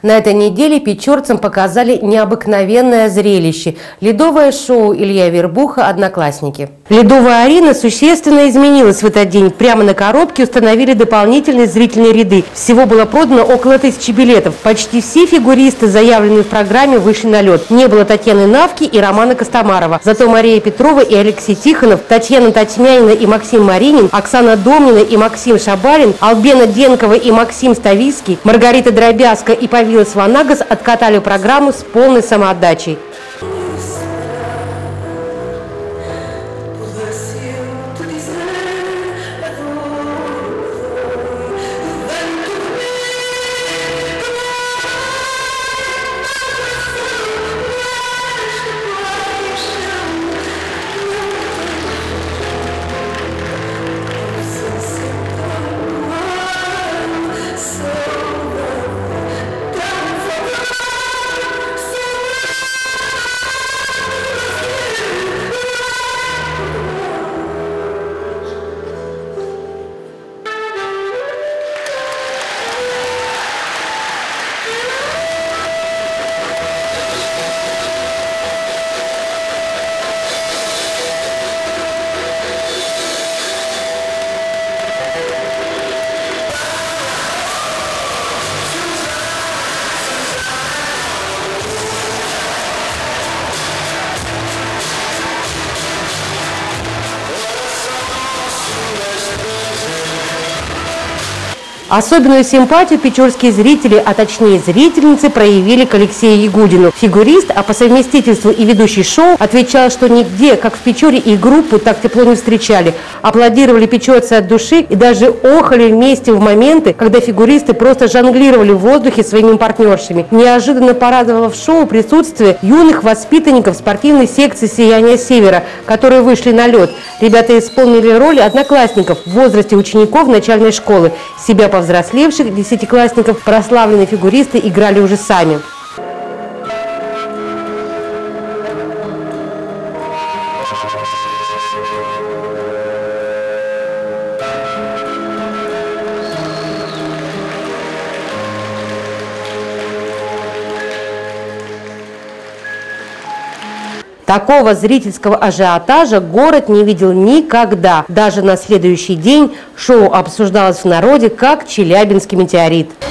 На этой неделе печорцам показали необыкновенное зрелище – ледовое шоу «Илья Вербуха. Одноклассники». Ледовая арена существенно изменилась в этот день. Прямо на коробке установили дополнительные зрительные ряды. Всего было продано около 1000 билетов. Почти все фигуристы, заявленные в программе, вышли на лед. Не было Татьяны Навки и Романа Костомарова. Зато Мария Петрова и Алексей Тихонов, Татьяна Татьмянина и Максим Маринин, Оксана Домнина и Максим Шабалин, Албена Денкова и Максим Ставицкий, Маргарита Дробязко и Павилос Ванагас откатали программу с полной самоотдачей. Особенную симпатию печорские зрители, а точнее зрительницы, проявили к Алексею Ягудину. Фигурист, а по совместительству и ведущий шоу, отвечал, что нигде, как в Печоре, и группу так тепло не встречали. Аплодировали печорцы от души и даже охали вместе в моменты, когда фигуристы просто жонглировали в воздухе своими партнершами. Неожиданно порадовало в шоу присутствие юных воспитанников спортивной секции «Сияние Севера», которые вышли на лед. Ребята исполнили роли одноклассников в возрасте учеников начальной школы. Себя повзрослевших десятиклассников прославленные фигуристы играли уже сами. Такого зрительского ажиотажа город не видел никогда. Даже на следующий день шоу обсуждалось в народе как «Челябинский метеорит».